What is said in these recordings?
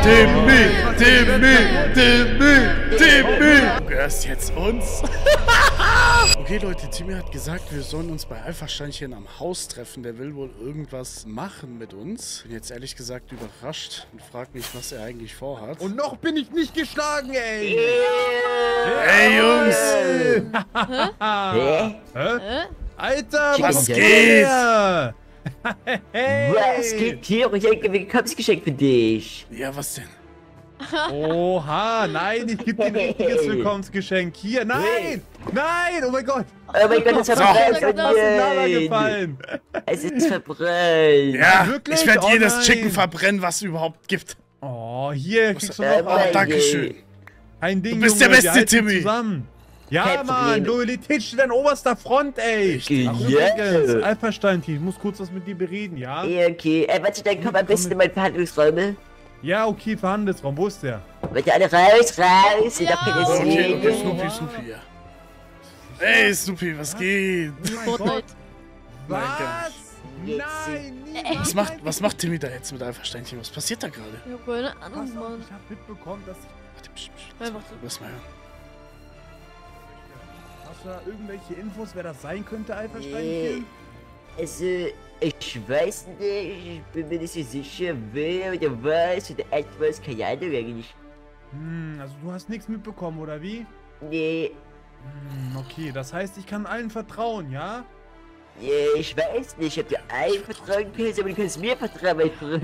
Timmy! Du gehörst jetzt uns. Okay, Leute, Timmy hat gesagt, wir sollen uns bei Alpha-Steinchen am Haus treffen. Der will wohl irgendwas machen mit uns. Bin jetzt ehrlich gesagt überrascht und frag mich, was er eigentlich vorhat. Und noch bin ich nicht geschlagen, ey! Hey, Jungs! Hä? Alter, was geht? Hey. Was geht hier? Ich habe ein Willkommensgeschenk für dich. Ja, was denn? Oha, nein, ich gebe dir ein richtiges Willkommensgeschenk. Hier, nein! Nein, oh mein Gott! Oh mein Gott, es ist verbrennt. Gefallen. Es ist verbrennt. Ja, Wirklich? ich werde Oh jedes nein. Chicken verbrennen, was es überhaupt gibt. Oh, hier kriegst du Oh, noch was. Dankeschön. Ein Ding, Du bist Junge, der wir Beste, halten Timmy. Zusammen. Ja, Kein Mann, Problem. Loyalität steht an oberster Front, ey. Ach, Yeah. übrigens, Alpha-Steinchen, ich muss kurz was mit dir bereden, ja? Ja, okay. Warte, dann komm am besten in meinen Verhandlungsräume. Ja, okay, Verhandlungsraum, wo ist der? Warte, alle raus, raus. Ich hab keine Okay, Seele. Snoopy, ja. Hey, Snoopy, was geht? Fortnite. Was? Jetzt Nein, niemand. Was macht Timmy da jetzt mit Alpha-Steinchen? Was passiert da gerade? Ich hab keine Ahnung, Pass auf, Mann. ich hab mitbekommen, dass... Warte, Einfach so. lass mal hören. Hast du da irgendwelche Infos, wer das sein könnte, Alpha-Steinchen? Also, ich weiß nicht, ich bin mir nicht so sicher, wer oder was oder etwas, keine Ahnung eigentlich. Also du hast nichts mitbekommen, oder wie? Nee, Okay, das heißt, ich kann allen vertrauen, ja? ich weiß nicht, ob du allen vertrauen kannst, aber du kannst mir vertrauen, mein Freund.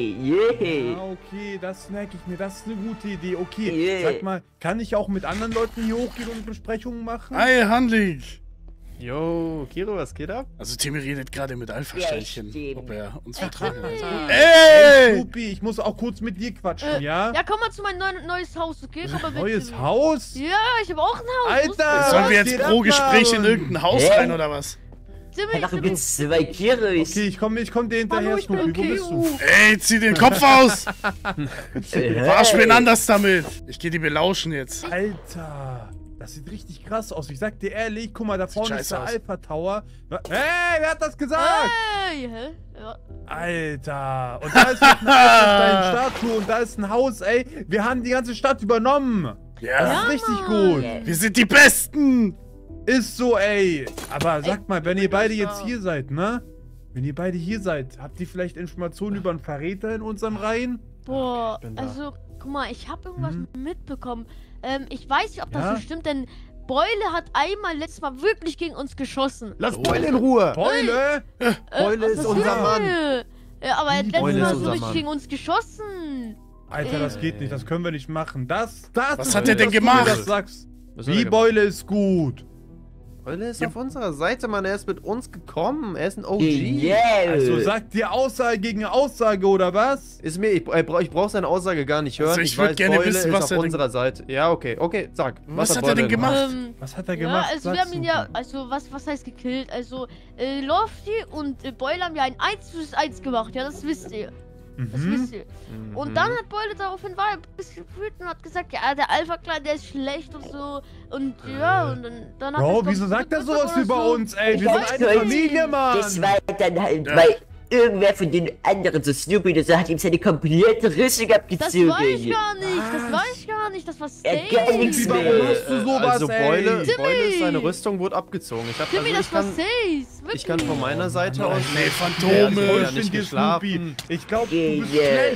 Yeah. Ah, okay, das merke ich mir, das ist eine gute Idee. Okay, Yeah. sag mal, kann ich auch mit anderen Leuten hier hochgehen und Besprechungen machen? Hi, Handling! Yo, Kiro, was geht ab? Also Timmy redet gerade mit Alpha-Steinchen, Ja, stimmt. ob er uns vertragen kann. Hey, Ey! Snoopy, ich muss auch kurz mit dir quatschen, ja? Ja, komm mal zu meinem neues Haus, okay? Komm mal mit. Neues Timmy. Haus? Ja, ich habe auch ein Haus. Alter! Sollen wir was jetzt geht pro ab, Gespräch in Mann? irgendein Haus Hä? rein oder was? Timmy, Dafür Timmy. gibt's zwei Kiros. Okay, ich komm dir hinterher, Hallo, ich bin Snoopy, wo bist du? Ey, zieh den Kopf aus! Verarsch wen Hey. anders damit! Ich geh die belauschen jetzt. Alter, das sieht richtig krass aus. Ich sag dir ehrlich, guck mal, da vorne ist scheiße der aus. Alpha Tower. Hey, wer hat das gesagt? Hey, hä? Ja. Alter, und da ist noch eine Alpha-Stein-Statue und da ist ein Haus, ey. Wir haben die ganze Stadt übernommen. Das Ja, ist richtig Mann. gut. wir sind die Besten! Ist so, ey. Aber sagt mal, wenn ihr beide jetzt da. hier seid, ne? Wenn ihr beide hier seid, habt ihr vielleicht Informationen über einen Verräter in unseren Reihen? Boah, bin da. also, guck mal, ich habe irgendwas mitbekommen. Ich weiß nicht, ob das Ja? so stimmt, denn Beule hat letztes Mal wirklich gegen uns geschossen. Lass Beule in Ruhe! Beule? Beule ist was unser will? Mann. Ja, aber er hat letztes Beule ist Mal so unser richtig Mann. gegen uns geschossen. Alter, das geht nicht, das können wir nicht machen. Das Was ist hat er gut, denn dass du mir gemacht? Das sagst. Was hat er Wie gemacht? Beule ist gut. Beule ist auf unserer Seite, Mann. Er ist mit uns gekommen. Er ist ein OG. Yeah. Also sagt dir Aussage gegen Aussage, oder was? Ist mir, ich brauch seine Aussage gar nicht hören. Also ich würd weiß, gerne Beule wissen, ist was auf er denn- unserer Seite. Ja, okay, sag. Was hat er Beule denn gemacht? Was hat er Ja, gemacht? also wir Sag's haben ihn mir. ja, also was heißt gekillt? Also Lofty und Beule haben ja ein 1:1 gemacht, ja, das wisst ihr. Das wisst ihr. Und dann hat Beule daraufhin war er ein bisschen wütend und hat gesagt, ja, der Alpha-Clan, der ist schlecht und so. Und ja, und dann hat Bro, er wieso sagt er sowas oder über so. uns, ey? Ich Wir weiß sind eine nicht. Familie, Mann. Das war dann halt, Ja. weil irgendwer von den anderen, so Snoopy oder so, hat ihm seine komplette Rüstung Das abgezogen. weiß ich gar nicht, das weiß ich gar nicht, das war Er Stay. kann nichts Warum mehr. machst du sowas, Also Beule, ey? Beule, seine Rüstung wurde abgezogen. Timmy, ich das war kann, Stays. ich kann von meiner Seite aus. Nee, Ja, Phantome! ich Ich nicht dir, Snoopy. geschlafen. Ich glaube, du bist Yeah. schlecht.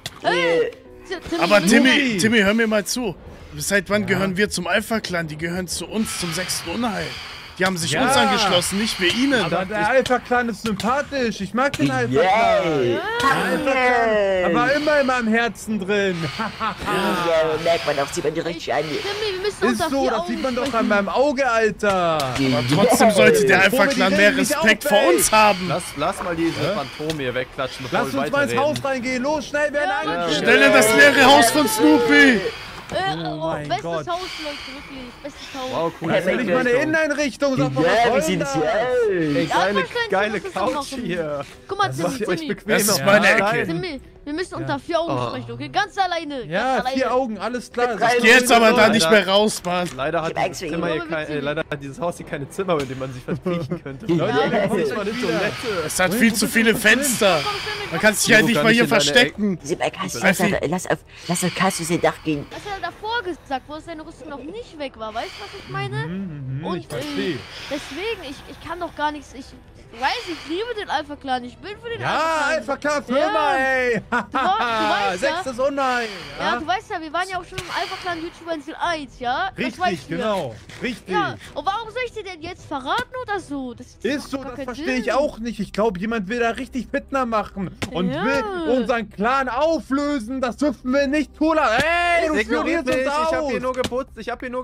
Aber Timmy. Timmy, hör mir mal zu. Seit wann gehören wir zum Alpha-Clan? Die gehören zu uns, zum 6. Unheil. Die haben sich Ja. uns angeschlossen, nicht wir ihnen. Aber der Alpha-Clan ist sympathisch. Ich mag den Alpha-Clan. Yeah. Aber immer in meinem Herzen drin. Ja, merkt man auch, sieht man direkt an. Timmy, wir müssen uns Ist auf so, die das Augen sieht man doch sprechen. an meinem Auge, Alter. Aber trotzdem sollte der Bevor wir Alpha-Clan die mehr Welt nicht Respekt vor aufwächst. uns haben. Lass mal diese Phantome hier wegklatschen, bevor Lass wir uns mal ins weiterreden. Haus reingehen. Los, schnell, werden Ja, angekündigt. Schnell in das leere Haus von Snoopy. mein bestes Gott. Haus, Leute, wirklich. Bestes Haus. Wow, cool. Ja, Das ist ja nicht mal eine Inneneinrichtung. Sag mal, Ja, was wie soll sieht das? es hier Ey, aus? geile, Ja, geile das ist auch Couch noch- hier. Guck mal, Das macht Timmy, ihr euch Timmy. bequem Das ist auf meine der Ecke. Stein. Timmy, Wir müssen unter 4 Augen sprechen, okay? Ganz alleine. Ja, ganz 4 alleine. Augen, alles klar. Geh jetzt aber da nicht mehr raus, Mann. Leider hat, Ich dieses Zimmer hier leider hat dieses Haus hier keine Zimmer, in denen man sich verkriechen könnte. Leute, Ja, kommt das mal ist so wieder. nett. Es hat viel zu viele Fenster. Man kann sich ja Wo nicht kann mal ich hier in deine verstecken. Sibel, kannst du Alfie. lass auf kannst du den Dach gehen. Das hat er davor gesagt, wo seine Rüstung noch nicht weg war. Weißt du, was ich meine? Und Ich verstehe. deswegen, ich kann doch gar nichts. Ich weiß, ich liebe den Alpha-Clan. Ich bin für den Ja, Alpha-Clan. einfach klar, Firma, ey. Du weißt ja. Sechstes Unheil. Ja, du weißt ja, wir waren ja auch schon im Alpha-Clan YouTuber Insel 1, ja? Das Richtig, weißt du ja. genau. Richtig. Ja, und warum soll ich dir denn jetzt verraten oder so? Das Ist so, macht gar das keinen verstehe ich Sinn. auch nicht. Ich glaube, jemand will da richtig Fitner machen und Ja. will unseren Clan auflösen. Das dürfen wir nicht tun. Ey, du Ignoriert spionierst mich, uns ich hab aus. hier nur geputzt,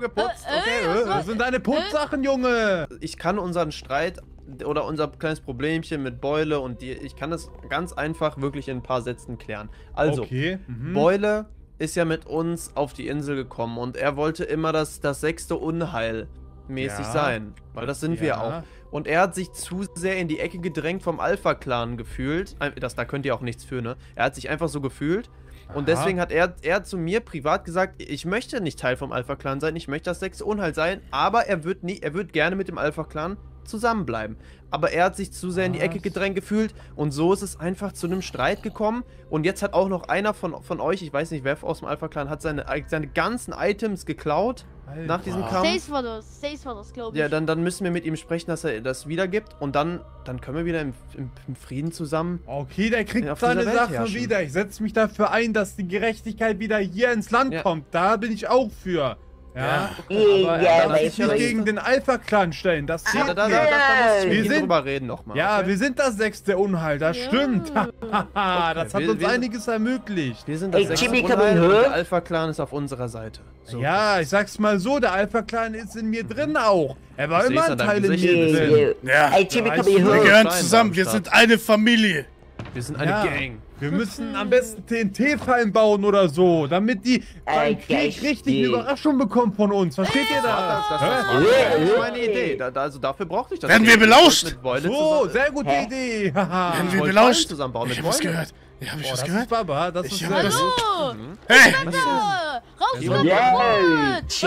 Das sind deine Putzsachen, Junge. Ich kann unseren Streit oder unser kleines Problemchen mit Beule und dir, ich kann das ganz einfach wirklich in ein paar Sätzen klären. Also, Okay. Beule ist ja mit uns auf die Insel gekommen und er wollte immer das 6. Unheil mäßig Ja. sein, weil das sind wir Ja. auch. Und er hat sich zu sehr in die Ecke gedrängt vom Alpha-Clan gefühlt. Da könnt ihr auch nichts für, ne? Er hat sich einfach so gefühlt. Und Aha. deswegen hat er zu mir privat gesagt, ich möchte nicht Teil vom Alpha-Clan sein, ich möchte das 6. Unheil sein, aber er wird gerne mit dem Alpha-Clan zusammenbleiben. Aber er hat sich zu sehr in die Ecke gedrängt gefühlt und so ist es einfach zu einem Streit gekommen. Und jetzt hat auch noch einer von euch, ich weiß nicht wer aus dem Alpha-Clan, hat seine ganzen Items geklaut nach diesem Kampf. Safe war das, glaube ich. Ja, dann müssen wir mit ihm sprechen, dass er das wiedergibt und dann können wir wieder im Frieden zusammen. Okay, der kriegt auf dieser seine Welt Sachen herrschen. wieder. Ich setze mich dafür ein, dass die Gerechtigkeit wieder hier ins Land Ja. kommt. Da bin ich auch für. Ja. Aber Ja, dann mein lass ich Nicht Freund. gegen den Alpha-Clan stellen. Das Ja, geht da nicht. muss ich Wir mit ihm sind- drüber reden nochmal. Ja, okay? wir sind das 6. Unheil, das Ja. stimmt. Das hat wir- uns wir- einiges ermöglicht. Wir sind das Ey, 6. Jimmy, komm Unheil in und Höhe. der Alpha-Clan ist auf unserer Seite. So. Ja, ich sag's mal so, der Alpha-Clan ist in mir drin auch. Er war Ich immer seh's ein an deinem Teil in Gesicht. mir drin. Ja, Ey, Jimmy, komm weißt hier du, wir hoch. gehören Stein zusammen. am Wir Start. sind eine Familie. Wir sind eine Ja. Gang. Wir müssen am besten TNT-Fallen bauen oder so, damit die beim Krieg richtig eine Geistig. Überraschung bekommen von uns. Versteht ihr das? Das Hä? war meine Idee. Also dafür brauchte ich das. Werden nicht. wir belauscht? Mit Beule So, zusammen- sehr gute Hä? Idee. Haha. Werden Ich wir wollte belauscht? Fallen zusammenbauen Ich mit hab was Beule. gehört. Ja, hab ich Boah, was das gehört? ist Baba, das Ich ist hab sehr das- gut. Hey! Da! Raus Ja. aus Ja, der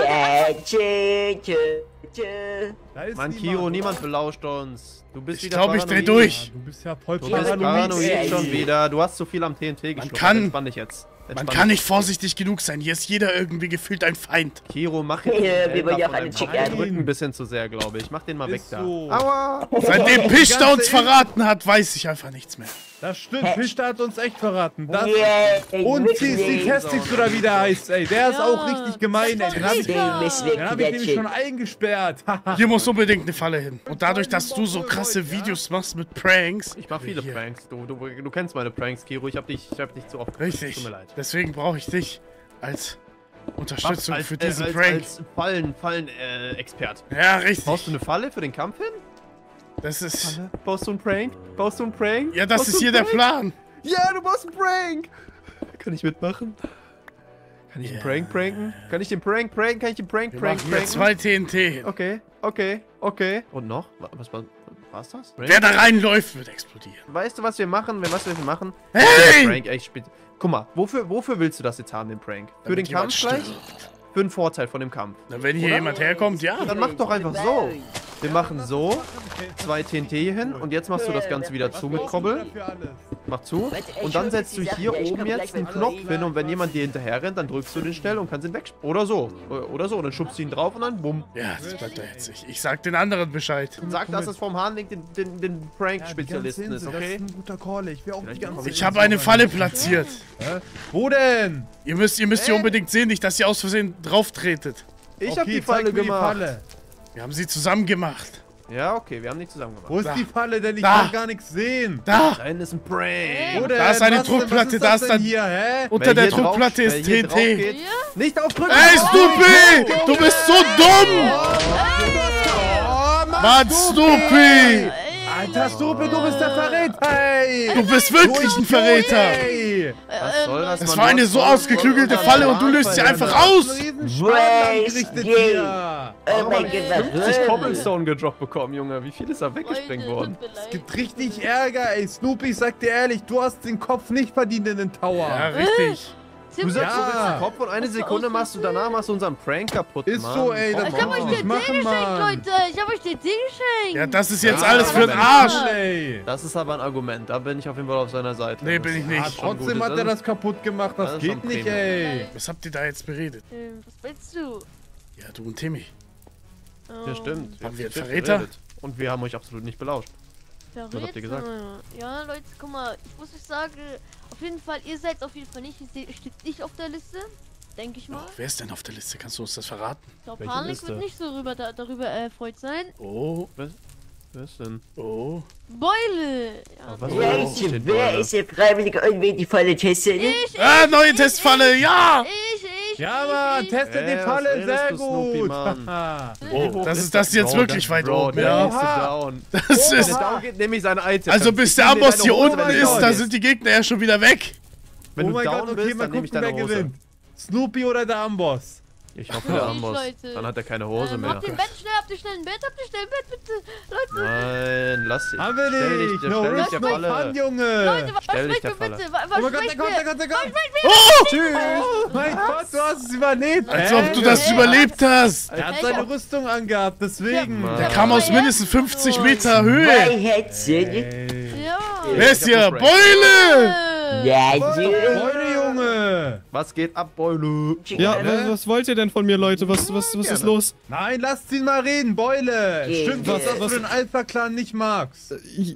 Da ist Mann, niemand. Kiro, niemand belauscht uns. Du bist Ich wieder glaube, ich dreh paranoid. durch. Du bist ja voll Du bist paranoid. paranoid schon wieder. Du hast zu viel am TNT geschluckt. kann- Entspann dich jetzt. Man Entspann kann dich. nicht vorsichtig genug sein. Hier ist jeder irgendwie gefühlt ein Feind. Kiro, mach jetzt Ja, den wir wollen ja Helfer auch alle von deinem chicken. Kopf. Drück ein bisschen zu sehr, glaube ich. Mach den mal weg Ist da. so. Aua! Seitdem Pichter uns verraten hat, weiß ich einfach nichts mehr. Das stimmt, Fischler hat uns echt verraten. Das Yeah, und CC Testix oder wie der heißt, ey. Der ist Ja. auch richtig gemein, ey. Den hab ich nämlich schon Shit. eingesperrt. Hier muss unbedingt eine Falle hin. Und dadurch, dass du so krasse Videos machst mit Pranks. Ich mach viele Hier. Pranks. Du kennst meine Pranks, Kiro. Ich hab dich zu oft. Richtig. Tut mir leid. Deswegen brauche ich dich als Unterstützung für diesen als, Prank. Als Fallen-Expert. Ja, richtig. Baust du eine Falle für den Kampf hin? Das ist. Baust du einen Prank? Baust du einen Prank? Ja, das Baust ist du hier einen der Prank? Plan. Ja, du baust einen Prank! Kann ich mitmachen? Kann ich einen Prank pranken? Kann ich den Prank pranken? Kann ich den Prank Wir prank machen hier pranken? 2 TNT hin. Okay. Und noch? Was war's das? Wer da reinläuft, wird explodieren. Weißt du, was wir machen? Weißt du, was wir machen? Hey! Prank echt spät. Guck mal, wofür willst du das jetzt haben, den Prank? Für den Damit jemand Kampf gleich? stirbt. Für den Vorteil von dem Kampf. Na, wenn hier Oder? jemand herkommt, ja. Dann mach doch einfach so. Wir machen so, 2 TNT hier hin und jetzt machst du das Ganze wieder zu mit Kobbel. Mach zu. Und dann setzt du hier oben jetzt einen Knopf hin und wenn jemand dir hinterher rennt, dann drückst du den schnell und kannst ihn weg. Oder so. Oder so. Und dann schubst du ihn drauf und dann bumm. Ja, das bleibt da jetzt. Ich sag den anderen Bescheid. Sag, dass es vom Hahnlink den Prank-Spezialisten ist, Das okay? ist ein guter Call. Ich will auch die ganze Ich habe eine Falle platziert. Wo denn? Ihr müsst hier unbedingt sehen, nicht, dass ihr aus Versehen drauf tretet. Ich hab die zeig Falle mir gemacht. Falle. Wir haben sie zusammen gemacht. Ja, okay, wir haben nicht zusammen gemacht. Wo ist Da. die Falle denn? Ich Da. kann gar nichts sehen. Da! Da hinten ist ein Prank. Wo denn? Da ist eine Was denn? Druckplatte, Was da ist das dann- denn hier, hä? Unter Wer der hier drauf- Druckplatte wer ist hier drauf TNT. geht, Ja? nicht aufdrücken! Ey, Stupi! Du bist so dumm! Mann, Stupi! Ah, Verräter, Snoopy, du bist der Verräter, ey! Du bist wirklich ein Verräter! Ey! Was soll das, Es Mann? war eine so ausgeklügelte Falle und du löst sie einfach aus! Angerichtet hier! Oh mein Gott, was 50 Cobblestone gedroppt bekommen, Junge. Wie viel ist da weggesprengt Freunde, worden? tut mir leid. Es gibt richtig Ärger, ey. Snoopy, ich sag dir ehrlich, du hast den Kopf nicht verdient in den Tower. Ja, richtig. Du sagst, du willst Ja. den Kopf und eine Sekunde machst du danach machst du unseren Prank kaputt, Ist Mann. so, ey, das Ich hab kannst euch du den nicht Tee machen, geschenkt, Mann. Leute. Ich hab euch den Tee geschenkt. Ja, das ist jetzt alles für den Arsch. Ey. Das ist aber ein Argument, da bin ich auf jeden Fall auf seiner Seite. Nee, bin ich nicht. Das ist schon Trotzdem gut. hat er das kaputt gemacht, Das das ist geht schon nicht, Premium. ey. Was habt ihr da jetzt beredet? Was willst du? Ja, du und Timmy. Ja, stimmt. Haben wir haben Verräter? geredet. Und wir haben euch absolut nicht belauscht. Verräter. Was habt ihr gesagt? Ja, Leute, guck mal, ich muss euch sagen, auf jeden Fall, ihr seid auf jeden Fall nicht, ihr steht nicht auf der Liste, denke ich mal. Oh, wer ist denn auf der Liste? Kannst du uns das verraten? Ich glaube, welche Panik Liste? wird nicht so darüber erfreut sein. Oh, Wer ist denn? oh. Beule! Ja, Was? Wer ist hier freiwillig irgendwie die volle Teste? Ah, neue Testfalle, ja! ich. Ja, Mann, testet die was Falle, redest sehr du, Snoopy, gut. Mann? Oh, das ist das jetzt wirklich weit oben, Der ja? nächste Down. Das Der ist... Down geht nämlich seine Item. Also bis der Ich nehm Amboss deine hier Hose, unten wenn du ist, down da bist. sind die Gegner ja schon wieder weg. Wenn Oh du mein down Gott, okay, bist, mal dann nehme ich gucken, wer deine Hose. gewinnt. Snoopy oder der Amboss? Ich hoffe, der Amboss. Leute. Dann hat er keine Hose mehr. Habt ihr ein Bett schnell, habt ihr schnell ein Bett, bitte, Leute. Nein, lass dich. Haben wir Stell nicht. dich, No stell dich risk, der no Falle. fun, Junge. Leute, was Stell dich sprecht der ihr Falle. bitte? Oh Was mein Gott, sprecht der kommt, ihr? der kommt. Oh! Tschüss. Mein Gott, du hast es überlebt. Als ob du das Hä? überlebt hast. Er hat seine Rüstung angehabt, deswegen. Ja, Der Mann. kam aus mindestens 50 Meter Höhe. Zwei Hetzen. Ja. Wer ist hier? Beule! Ja, Freunde, Junge. Was geht ab, Beule? Ja, was wollt ihr denn von mir, Leute? Was ist los? Nein, lasst ihn mal reden, Beule. Okay, Stimmt, was was- du den Alpha-Clan nicht magst.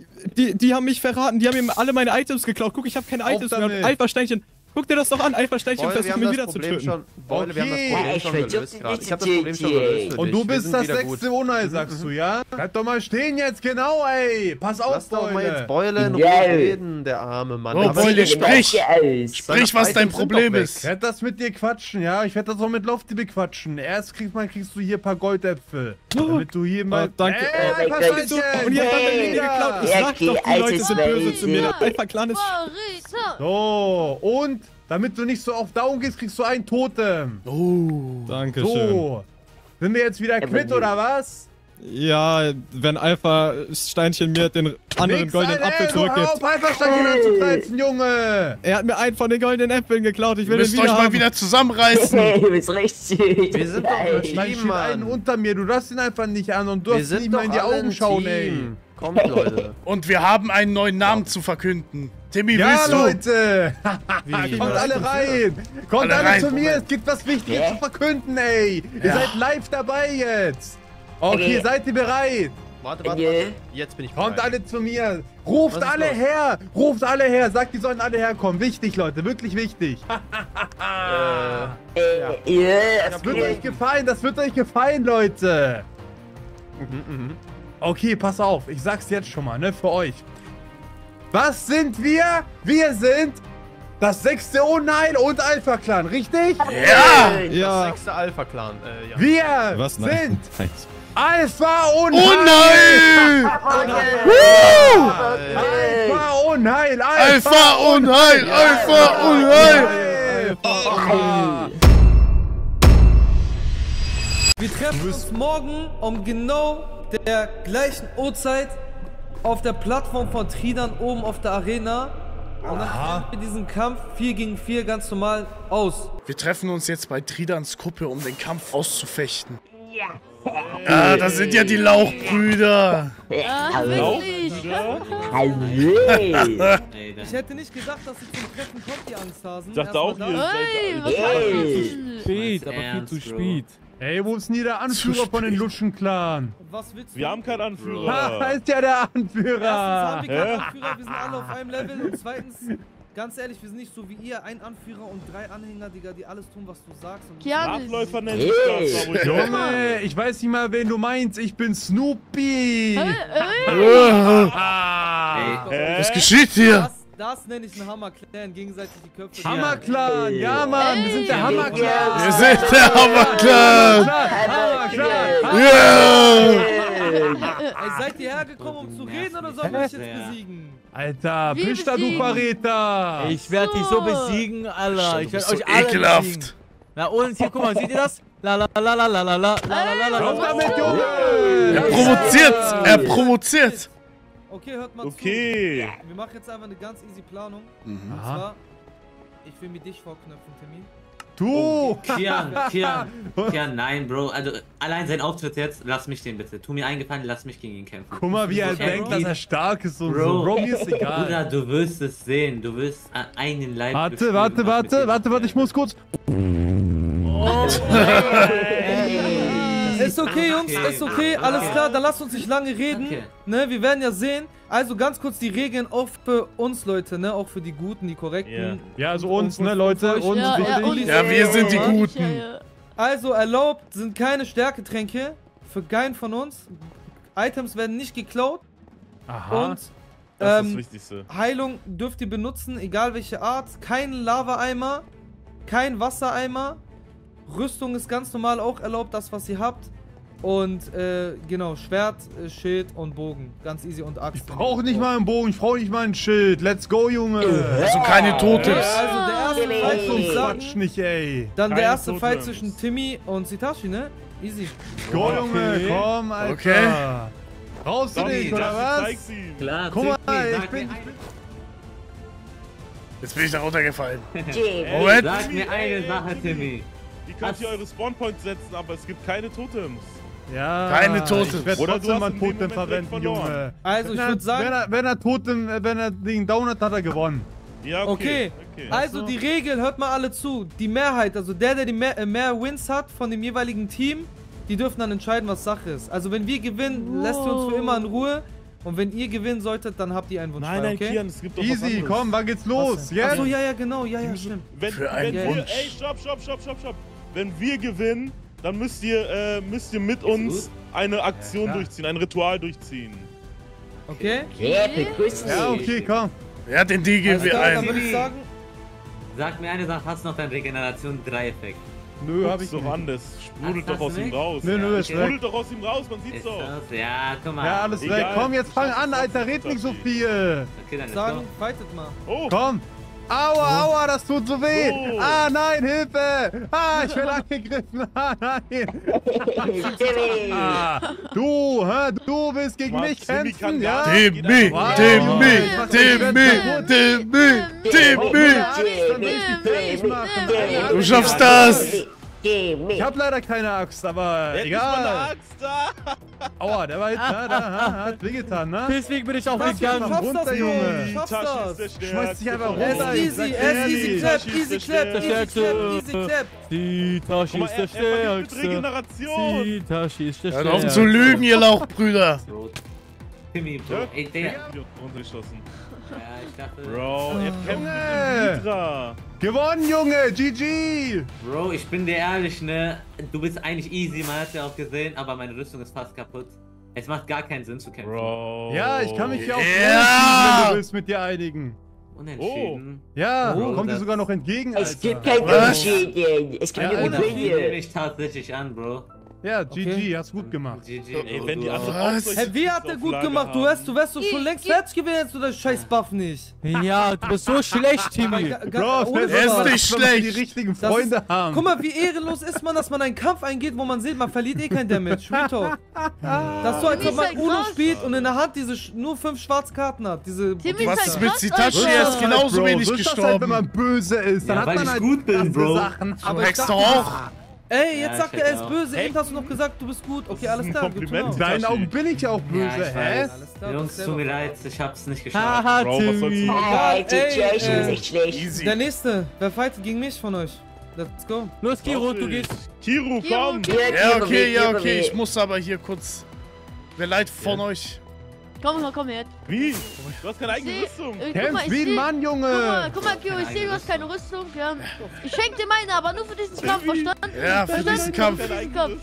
Die haben mich verraten, die haben mir alle meine Items geklaut. Guck, ich habe keine Items mehr. damit. Und Alpha-Steinchen, guck dir das doch an. Alpha-Steinchen Beule, wir versuchen haben mir das wieder zu Problem töten. schon. Beule, wir haben das Okay. Problem Ja, ich schon versuch gelöst dich gerade. nicht Ich habe zu das Problem schon töten. gelöst für Und dich. du Wir bist sind das wieder 6. gut. Unheil, sagst du, ja? Bleib doch mal stehen jetzt, genau, ey. Pass auf, Lass doch mal jetzt Beule. Beule in Ja. Ruhe reden, der arme Mann. Oh, Aber Beule, die- sprich. Aus. Sprich, was dein Items sind Problem doch weg. ist. Ich werde das mit dir quatschen, ja? Ich werde das auch mit Lofty bequatschen. Erst kriegst du hier ein paar Goldäpfel. Damit du hier mal... danke. Oh mein Gott. Alpha-Steinchen. Und ihr habt mir die Ja. geklaut. Ich Ja, sag okay, doch, die Leute altes sind böse zu mir. Mädchen. Der Alpha-Clan ist... Verräter. So, und damit du nicht so auf Down gehst, kriegst du ein Totem. Oh. Dankeschön. So. Sind wir jetzt wieder quitt, oder was? Ja, wenn Alpha-Steinchen mir den anderen Nix, goldenen Alter, Apfel ey, zurückgibt. hör auf, Alpha-Steinchen anzugreifen, Junge. Er hat mir einen von den goldenen Äpfeln geklaut. Ich Ihr will den müsst euch wieder mal haben. wieder zusammenreißen. Du bist richtig. Wir sind doch ein Ey. Nein, Team, steht einen Mann. unter mir. Du darfst ihn einfach nicht an und du Wir darfst sind nicht doch mal in die alle Augen ein schauen, Team. Kommt, Leute. Und wir haben einen neuen Namen zu verkünden. Timmy, ey. Ja, willst du? Leute. Wie? Kommt alle rein. Kommt Alle alle rein, zu mir. Moment. Es gibt was Wichtiges Hä? zu verkünden, ey. Ihr Ja. seid live dabei jetzt. Okay, Okay. seid ihr bereit? Warte. Nee. Jetzt bin ich Kommt bereit. alle zu mir. Ruft Was ist alle los? her. Ruft alle her. Sagt, die sollen alle herkommen. Wichtig, Leute. Wirklich wichtig. Das wird euch gefallen. Das wird euch gefallen, Leute. Okay, pass auf. Ich sag's jetzt schon mal, ne, für euch. Was sind wir? Wir sind das 6. Unheil und Alpha-Clan, richtig? Ja! Ja. Das 6. Alpha-Clan. Ja. Wir Was? Nein. sind Alpha Unheil! Unheil! Alpha Unheil! Alpha Unheil! Alpha Unheil! Wir treffen uns morgen um genau der gleichen Uhrzeit auf der Plattform von Tridan oben auf der Arena. Und dann führen wir diesen Kampf 4 gegen 4 ganz normal aus. Wir treffen uns jetzt bei Tridans Kuppe, um den Kampf auszufechten. Ah, das sind ja die Lauchbrüder. Ja, wirklich. Hallo. Ich hätte nicht gedacht, dass sie zum Treffen kommt, die Angsthasen. Ich dachte auch, Erstmal ihr das. Hey, was Hey. machst du? spät, aber viel zu spät. Ey, wo ist denn hier der Anführer von den Luschen-Clan? Und was willst du? Wir haben keinen Ha, Anführer. ist ja der Erstens Anführer. haben wir keinen Anführer, wir sind alle auf einem Level. Und zweitens, ganz ehrlich, wir sind nicht so wie ihr, ein Anführer und 3 Anhänger, Digga, die alles tun, was du sagst. Und Kianis. Nachläufer nennt sich Hey. das, aber ich Junge, ich weiß nicht mal, wen du meinst. Ich bin Snoopy. Was geschieht hier? Das nenne ich einen Hammer-Clan, gegenseitig die Köpfe. Hammer-Clan. Ja, Mann, wir sind der Wir Hammer-Clan. sind der Hammerclan! Hammer-Clan. Yeah! seid ihr hergekommen, um zu reden oder sollen wir euch jetzt besiegen? Alter, Wir Pisch da, du besiegen. Verräter! Ich werde dich so besiegen, Alter. Ich werde so euch alle ekelhaft. besiegen. Na und hier, guck mal, seht ihr das? La la la la la la la la la Komm la. damit, Junge! Er provoziert! Er provoziert! Okay, hört mal Okay. zu. Wir machen jetzt einfach eine ganz easy Planung. Und Aha. zwar, ich will mit dich vorknöpfen, Timmy. Du! Kian, nein, Bro. Also, allein sein Auftritt jetzt, lass mich den bitte. Tu mir einen Gefallen, lass mich gegen ihn kämpfen. Guck mal, wie er Okay. denkt, dass er stark ist und Bro. so. Bro, mir ist egal. Bruder, du wirst es sehen. Du wirst an einen Leib. Warte, ich muss kurz. Ist okay, Jungs, ist okay, alles klar, dann lasst uns nicht lange reden. Okay. Ne, wir werden ja sehen. Also ganz kurz die Regeln auch für uns, Leute, ne, auch für die Guten, die Korrekten. Ja, also uns, ne, Leute, uns wichtig. Ja, wir sind die Guten. Ja. Also erlaubt sind keine Stärketränke für keinen von uns. Items werden nicht geklaut. Aha. Und Das ist das Wichtigste. Heilung dürft ihr benutzen, egal welche Art. Kein Lava-Eimer, kein Wassereimer. Rüstung ist ganz normal auch erlaubt, das was ihr habt. Und genau, Schwert, Schild und Bogen. Ganz easy und Axt. Ich brauche nicht mal einen Bogen, ich brauche nicht mal ein Schild. Let's go, Junge. Also keine Totems. Also der erste Fight So würde ich sagen, Quatsch nicht, ey. dann der Keine erste Fight Totems. zwischen Timmy und Sitachi, ne? Easy. Go, Junge, komm, Alter. Okay. Brauchst du Donny, dich, oder was? zeig's ihm. Klar, Guck mal, Timmy, ich sag bin... mir Jetzt bin ich da runtergefallen. Jim. Moment. Sag mir eine Sache, Timmy. Ihr könnt hier eure Spawnpoints setzen, aber es gibt keine Totems. Ja, Keine Totems. ich werde Oder du trotzdem hast mal in dem Totem Moment verwenden, direkt verloren. Junge. Also ich würde sagen, Wenn er den down hat, hat er gewonnen. Ja, okay. Also die Regel, hört mal alle zu. Die Mehrheit, also der die mehr Wins hat von dem jeweiligen Team, die dürfen dann entscheiden, was Sache ist. Also wenn wir gewinnen, lässt ihr uns für immer in Ruhe. Und wenn ihr gewinnen solltet, dann habt ihr einen Wunsch Nein, frei, nein, okay? Kian, es gibt doch was Easy, anderes. komm, wann geht's los? Jetzt? Achso, ja, genau, ja, stimmt. Für einen wir, Wunsch. ey, stopp. Wenn wir gewinnen, dann müsst ihr mit uns eine Aktion durchziehen, ein Ritual durchziehen. Okay? Ja, begrüßen Ja, Sie. okay, komm. Ja, den D geben Alles wir klar, dann ein. würde ich sagen, Sag mir eine Sache, hast du noch deinen Regeneration 3 Effekt? Nö, hab Guck's ich doch nicht. an, das sprudelt Ach, doch aus hast du ihm nicht? raus. Nö, ist weg. Sprudelt doch aus ihm raus, man sieht's Ist doch. das? Ja, guck mal. Ja, alles Egal. weg. Komm, jetzt fang an, Alter. Red nicht so viel. Okay, dann sagen, let's fightet mal. Oh, Komm. Aua, das tut so weh. Oh. Ah, nein, Hilfe. Ah, ich werde angegriffen. Ah, nein. Timmy. Ah, du willst gegen Mann, mich Timmy kämpfen, kann ja? gar Timmy, Wow. Timmy, Was Timmy, Timmy. Du schaffst das. Ich hab leider keine Axt, aber jetzt ist mal eine egal. Axt da. Aua, der war jetzt, hat wehgetan, ne? Deswegen bin ich auch Schaffst gegangen. das, runter, Bro. Junge. Schaffst Tashi das. ist der Schmeiß dich einfach Stärkste. runter. Easy, easy clap, easy clap, easy clap. Sitachi Guck mal, ist er der verliert mit Stärkste. Regeneration. Sitachi ist der Hört auf zu Stärkste. lügen, ihr Lauchbrüder. go. Bro. Timmy, Bro. Ja, Ey, der. runtergeschossen. Ja, ich dachte. Bro, er kämpft mit Junge. dem Hydra. Gewonnen, Junge. GG. Bro, ich bin dir ehrlich, ne? Du bist eigentlich easy, man hat ja auch gesehen, aber meine Rüstung ist fast kaputt. Es macht gar keinen Sinn zu kämpfen. Bro. Ja, ich kann mich hier auch Ja. wenn du willst mit dir einigen. Unentschieden. Ja, Oh, kommt dir das- sogar noch entgegen, Alter. Es gibt kein Was? Unentschieden. Es gibt Ja, nur Unentschieden nehme Gewinne. ich tatsächlich an, Bro. Ja, GG, Okay. hast gut gemacht. GG, Ey, Bro. wenn die du anderen auch. auch Was? solche Hey, wie hat der gut gemacht? Du wärst doch schon längst fertig gewesen, hättest du das scheiß Buff nicht. Ja, du bist so schlecht, Timmy. Bro, ohne er ist Spaß. nicht wenn wir schlecht. die richtigen Das Freunde ist- haben. Guck mal, wie ehrenlos ist man, dass man einen Kampf eingeht, wo man sieht, man verliert eh kein Damage. Real Talk. Das ist so, als ob man Timmy ist Uno krass. spielt und in der Hand nur 5 schwarze Karten hat. Diese Timmy Was ist ist halt mit krass, Sitachi? Alter. Er ist genauso Bro, wenig so ist das halt, gestorben. wenn man böse ist. Dann Ja, hat weil man ich halt gut bin, krasse Bro. Sachen. Du hackst doch auch. Ey, jetzt Ja, sagt ich er, er check ist auch. böse. Eben hast du noch gesagt, du bist gut. Okay, alles ein klar. good to Kompliment. know. In deinen Augen bin ich ja auch böse, Ja, ich hä? weiß. Alles klar, Jungs, das ist tut mir selber. leid, ich hab's nicht geschafft. Haha, Bro, was sollst du Timmy. machen? Ah, Ey, Situation ist echt schlecht. Easy. Der nächste. Wer fightet gegen mich von euch? Let's go. Los, Kiro, du gehst. Kiru, komm. Ja, okay, ich muss aber hier kurz. Wer leid von euch? Komm her. Wie? Du hast keine eigene Seh- Rüstung. Guck mal, Kämpf ich wie ein seh- Mann, Junge. Guck mal, Kio, ich sehe, du hast keine Rüstung, ja. Ich schenk dir meine, aber nur für diesen Kampf, verstanden? Ja, für diesen Kampf. Für diesen Kampf.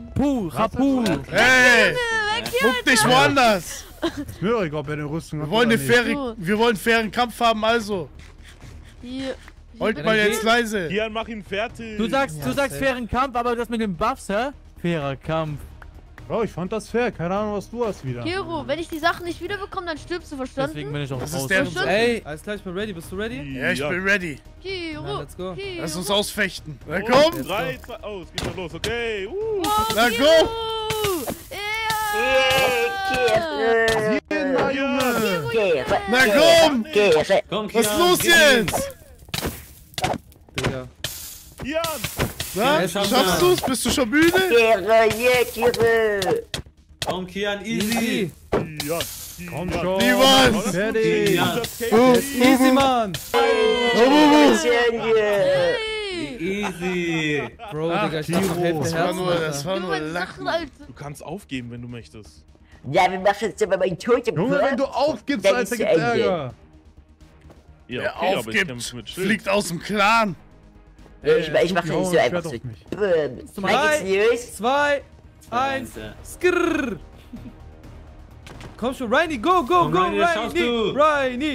Rapu. Hey, guck dich woanders. Ist mir doch egal, ob er eine Rüstung hat Wir wollen, oder eine nicht. faire, wir wollen einen fairen Kampf haben, also. Hier. Holt mal jetzt leise. Kian, mach ihn fertig. Du sagst fairen Kampf, aber das mit den Buffs, hä? Fairer Kampf. Bro, ich fand das fair. Keine Ahnung, was du hast wieder. Kiro, wenn ich die Sachen nicht wiederbekomme, dann stirbst du, verstanden? Deswegen bin ich auch Das raus. ist der. Ey, alles klar, ich bin ready. Bist du ready? Ja, ich bin ready. Kiro, Ja, let's go. Kiro. Lass uns ausfechten. Na Oh, komm. 3, 2, oh, es geht schon los, okay. Na Kiro. komm. Ja. Gehen mal, Junge. Na komm. Komm, Was ist Kian, los gib ihm. jetzt? Digga. Kian! Na, Ja, schaffst schaffst du. du's? Bist du schon müde? Komm, Kian, easy. Kian! Komm schon. Niemand. Fertig. Kian. Easy, Mann. Hey. Easy. Bro, Digga, ich dachte noch Hälfte Das war Herzen. nur, das Alter. war Nimm nur meine Sachen, Lachen. Alter. Du kannst aufgeben, wenn du möchtest. Ja, wir machen jetzt aber mein Totem. Junge, wenn du aufgibst, Dann Alter, ist gibt's zu Ende. Ärger. Ja, Wer okay, aber ich aufgibt, kämpfe mit Schild. fliegt aus dem Clan. Ich mach das nicht so einfach so. Doch nicht. Dann geht's los. 2, 1, skrrr. Komm schon, Reini, go, go, Komm, go, Reini, das schaffst du. Reini.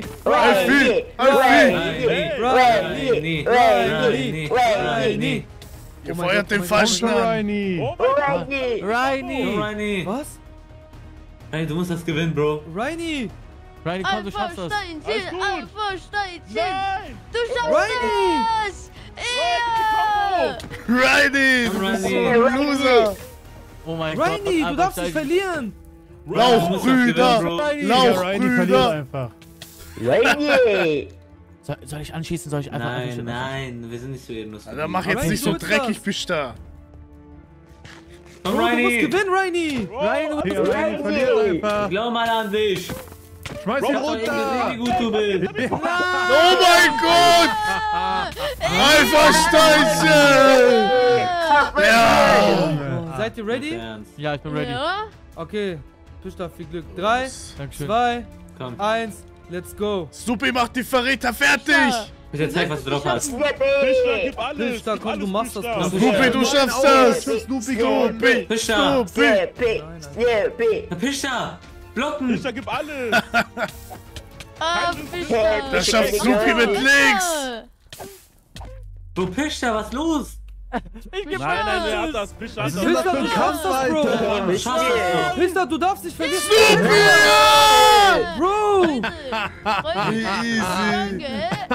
Reini. Ihr feuert den Falschen an. Reini. Oh mein Gott! Komm, Reini. Was? Hey, du musst das gewinnen, Bro. Reini. Reini, komm, du schaffst das. Alles gut. Alpha-Steinchen. Nein! Du schaffst Reini. das. Ja. Reini, du bist so ein Loser. Oh mein Gott. Reini, du darfst nicht verlieren. Lauchbrüder. Ja, Reini verliert Lauchbrüder. einfach. Reini. Soll ich anschießen? Soll ich einfach Nein, anschießen? nein, wir sind nicht so ehrenlos. Alter, mach jetzt Reini, nicht so du willst dreckig, das. Pista. Komm, Bro, du musst Reini. gewinnen, Reini. Ja, Reini verliert einfach. Glaub mal an dich. Schmeiß ihn Sag doch irgendwie, runter. wie gut du bist. Oh mein Gott. Alpha-Steinchen. Ja. Seid ihr ready? Ernst. Ja, ich bin ready. Ja. Okay, Tischler, viel Glück. 3, Dankeschön. 2, Komm, 1, let's go. Supi macht die Verräter fertig. bitte zeig, was du drauf hast. Tischler, gib alles! Tischler, Gib komm, alles, du machst das. Tischler. Bro. Supi, du schaffst das. Snoopy Supi. Pischer, Supi. Pischer, blocken. Tischler, gib alles! Das schafft Supi mit links. Du Pischer, was los? Nein, der hat das. Tischler hat das. Tischler, du schaffst das, Bro. Du schaffst das doch. Tischler, du darfst nicht verlieren. Supi. Bro. Easy.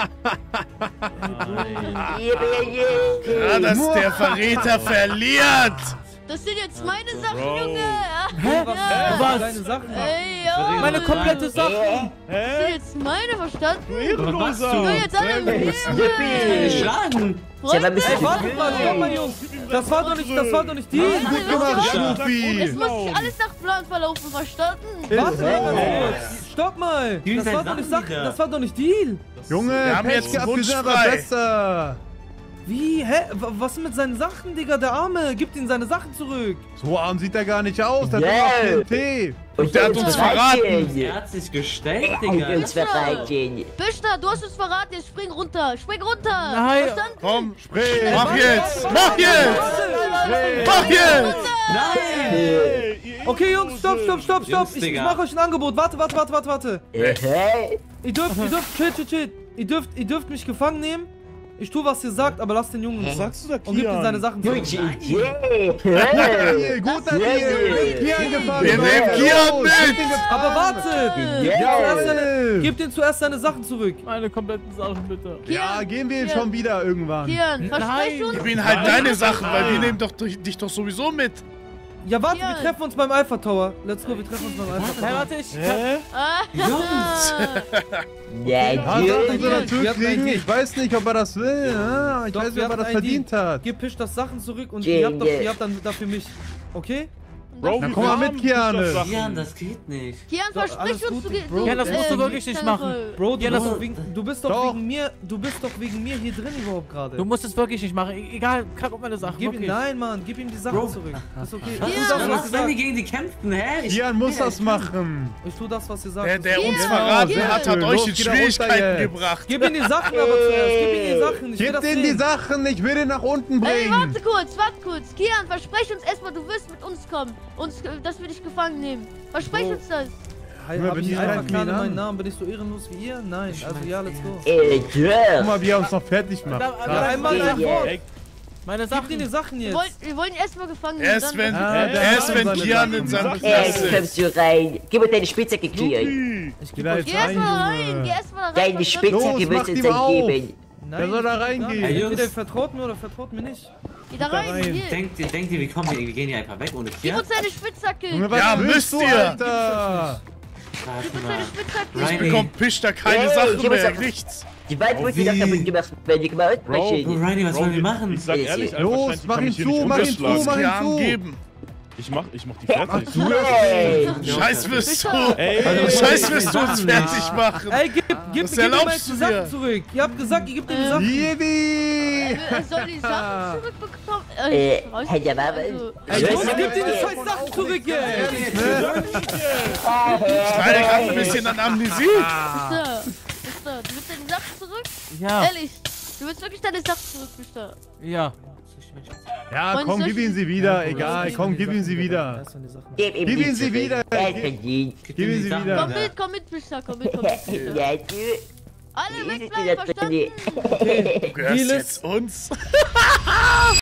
Yeah. Ja, dass der Verräter verliert. Das sind jetzt meine Sachen, Bro. Junge. Hä? Was? Deine Sachen. Ey, ja. Meine komplette Sache. Das sind jetzt meine, verstanden? Du Was machst Ehrenloser! du? Ja, jetzt alle mit mir. Schlagen. Sag mal, Ey, warte mal, stopp mal, Jungs. Das war doch nicht die. Gut gemacht, Es Supi. muss sich alles nach Plan verlaufen, verstanden? Warte mal kurz. Stopp mal. Gib ihm Das seine war doch nicht Sachen Sache. wieder. Das war doch nicht Deal. Junge, Wir haben jetzt Pech gehabt, wir Wunsch sind aber frei. besser. Wie? Hä? Was mit seinen Sachen, Digga? Der Arme. Gib ihm seine Sachen zurück. So arm sieht er gar nicht aus. Der Yeah. hat noch TNT. Und der hat uns verraten. Er hat sich gestellt, Und Digga. uns verraten. Bishna, du hast uns verraten, jetzt spring runter. Spring runter. Nein. Verstanden? Komm, Spring. mach jetzt. Mach jetzt. Mach jetzt. Nein! Hey, ihr Okay, Jungs, stopp. Jungs, Ich Digga. mach euch ein Angebot. Warte. Hey. Ihr dürft, chill. Ihr dürft mich gefangen nehmen. Ich tue, was ihr sagt, aber lasst den Jungen Was zurück. sagst du da, Und gebt ihm seine Kian? Sachen zurück. Gute Idee. Guter Deal. Kian gefangen. Wir nehmen Kian mit. Aber wartet! Gebt ihm zuerst seine Sachen zurück. Meine kompletten Sachen, bitte. Ja, gehen wir jetzt schon wieder irgendwann. Kian, versprech uns. Gib ihnen halt deine Sachen, weil wir nehmen doch dich doch sowieso mit. Ja, warte, Ja. wir treffen uns beim Alpha Tower. Let's go, wir treffen uns beim Alpha Hey, Tower. warte, ich. Jungs! Ja, Ja, soll Junge. er natürlich Wir hatten kriegen. einen Ich weiß nicht, ob er das will. Ja, ich Doch, weiß wir nicht, ob er hatten das einen verdient hat. Gib Pisch das Sachen zurück und Jay, ihr habt yeah. dann dafür mich. Okay? Bro, Na, wir komm mal haben mit, Kian. Tischlers Sachen. Kian, das geht nicht. Kian, alles versprich uns, gut, du Bro. Kian, das musst du wirklich nicht machen. Bro, du Ja, bist das- doch du bist doch Doch. wegen mir hier drin überhaupt gerade. Du musst es wirklich nicht machen. Egal, kack auf meine Sachen. Gib ihm, wirklich. nein, Mann, gib ihm die Sachen Bro. zurück. Das ist okay. Was Ich tu ist das, das, was was ihr wenn die sagt. gegen die kämpfen, hä? Kian muss das machen. Ich tu das, was ihr sagt. Der uns Kian, verraten Kian. hat euch Los, in geh da runter Schwierigkeiten jetzt. gebracht. Gib ihm die Sachen aber zuerst. Gib ihm die Sachen. Ich will Gib das denen die sehen. Sachen, ich will den nach unten Ey, bringen. warte kurz. Kian, versprech uns erstmal, du wirst mit uns kommen. Dass wir dich gefangen nehmen. Versprech Bro. uns das. Hey, Ja, hab wenn ich die einfach halt klar in ihn meinen an. Namen? Bin ich so ehrenlos wie ihr? Nein. Also ja, let's go. Ey, Guck mal, wie er uns noch fertig macht. Ja, einmal ein Wort. Ey, Meine Gib dir die Sachen. Sachen jetzt. Wir wollen erstmal gefangen. Erst wenn, seine Kian Sachen. in seinem Knast Jetzt ist. kommst du rein. Gib mir deine Spitzhacke, Kian. Luki. Ich geh da jetzt Geh erstmal rein, Junge. geh erstmal rein. Deine Spitzhacke Los, wirst mach du die uns mal auf. entgeben. Wer soll da reingehen? Ey, Jungs. Entweder vertraut mir oder vertraut mir nicht. Geh da rein, hier. Denkt ihr, wir kommen hier, wir gehen hier einfach weg ohne Gib Kian? uns deine Spitzhacke. Junge, was Ja, willst müsst du, ihr. Alter? Gib uns deine Spitzhacke. Riley. Bekommt Pisch da keine Ey, Sachen ich muss mehr, auch- nichts. Die beiden Oh, wurden doch wie? damit gemacht, wenn die gemacht Bro, Maschine. Riley, was wollen wir machen? Ich sag ehrlich, Los, wahrscheinlich mach kann ihn ich hier zu, nicht mach ihn unterschlagen. zu, mach ihn Kian zu. geben. Ich mach die fertig. Ey, Scheiß wirst du. Ey, Scheiß wirst du uns Mann. fertig machen. Ey, gib Was mir mal erlaubst die du Sachen dir? zurück. Ihr habt gesagt, ihr gebt dir die Sachen. Yibi! Soll die Sachen zurückbekommen? hey, der war... Ey, Ich Jungs, weiß gib dir die nicht. scheiß Sachen zurück jetzt. Ich leide gerade ein bisschen an Amnesie. Mister, du willst deine Sachen zurück? Ja, Ehrlich, du willst wirklich deine Sachen zurück, Mister. ja. Ja, komm, gib ihn sie wieder. Egal, komm, gib ihn sie wieder. Gib ihm Gib die ihn sie zurück. wieder. Er hat verdient. Gib ihn sie wieder. Komm mit, Mister, komm mit, Mister. Ja, du... Alle Wie ist es wegbleiben, denn das, Toni? verstanden? Du gehörst Deal jetzt uns.